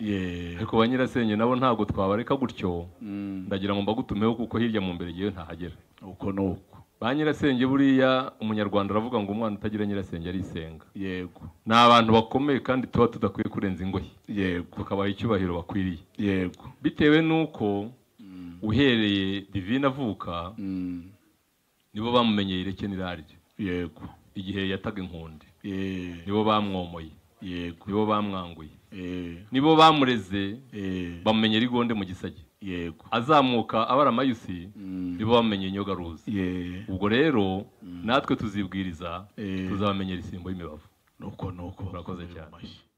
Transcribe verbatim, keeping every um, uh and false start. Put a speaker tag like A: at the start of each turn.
A: ye
B: ariko ba nyirasenge nabo ntago twabareka gutyo ndagira ngo mbagutumeho kuko hirya mu mbere giye ntahagera
A: uko nuko
B: ba nyirasenge buriya umunyarwanda aravuga ngo umwana utagira nyirasenge arisenga
A: yego
B: ni abantu bakomeye kandi tuba tudakwiye kurenza ingoyi
A: yego
B: tukabaha icyubahiro bakwiriye
A: yego
B: bitewe nuko uhereye divine avuka nibo bamumenyeye ireke n'iraryo
A: yego
B: igihe yataga inkundi
A: ye
B: nibo bamwomoye
A: yego
B: nibo bamwanguye
A: eh
B: nibo bamureze
A: eh
B: bamumenyera igonde mu gisage
A: yego
B: azamuka abara amayusi nibo bamenye inyogaruzi
A: ye
B: ubwo rero natwe tuzibwiriza
A: Eh.
B: tuzabamenyera isimbo y'imibavu
A: nuko nuko
B: Murakoze cyane.